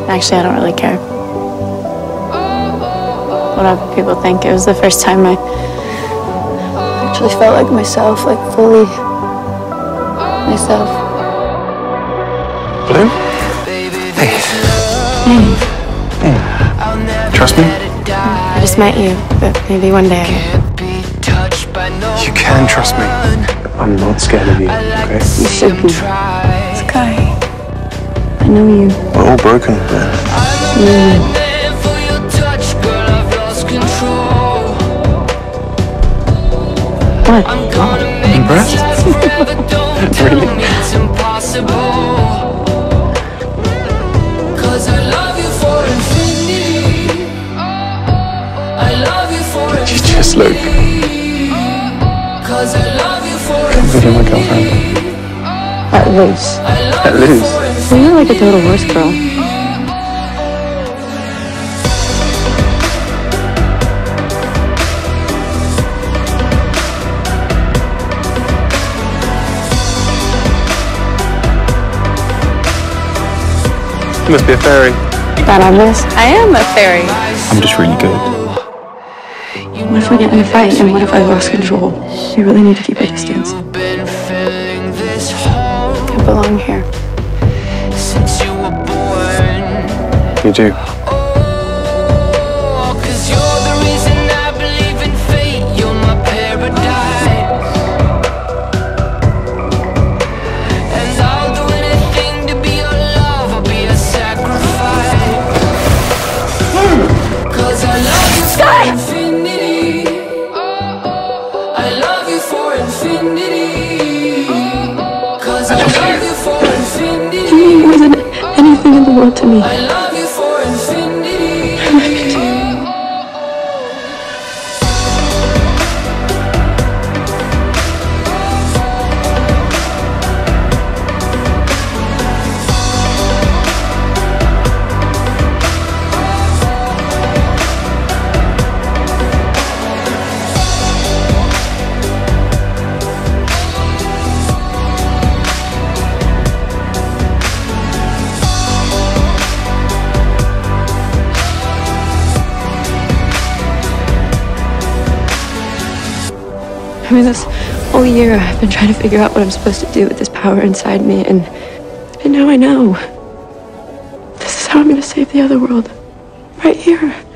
Actually, I don't really care what other people think. It was the first time I actually felt like myself, like fully myself. Bloom? Hey. Hey. Trust me? I just met you, but maybe one day You can trust me. I'm not scared of you, okay? you should be. Sky, I know you. We're all broken, man. What? God, impressed? Really? You just look. Can't believe you're my girlfriend. At least. At least. Well, you're like a total horse girl. You must be a fairy. That obvious? I am a fairy. I'm just really good. What if we get in a fight and what if I lost control? You really need to keep a distance. I belong here. You do. You mean more than anything in the world to me. I mean, this whole year I've been trying to figure out what I'm supposed to do with this power inside me, and now I know. This is how I'm going to save the other world. Right here.